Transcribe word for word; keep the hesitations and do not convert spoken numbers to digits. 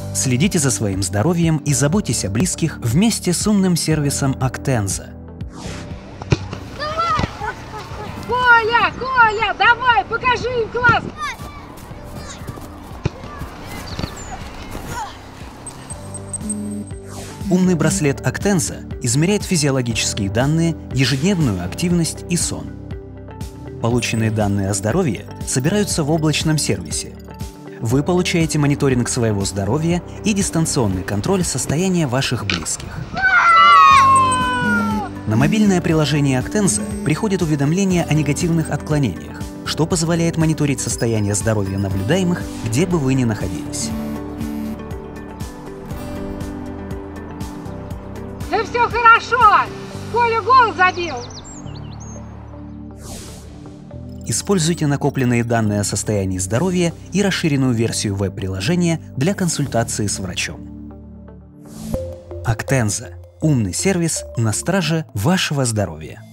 Следите за своим здоровьем и заботьтесь о близких вместе с умным сервисом Actenza. Коля, Коля, давай, покажи им класс! Умный браслет Actenza измеряет физиологические данные, ежедневную активность и сон. Полученные данные о здоровье собираются в облачном сервисе. Вы получаете мониторинг своего здоровья и дистанционный контроль состояния ваших близких. На мобильное приложение Actenza приходят уведомления о негативных отклонениях, что позволяет мониторить состояние здоровья наблюдаемых, где бы вы ни находились. Да все хорошо! Коля гол забил! Используйте накопленные данные о состоянии здоровья и расширенную версию веб-приложения для консультации с врачом. Actenza – умный сервис на страже вашего здоровья.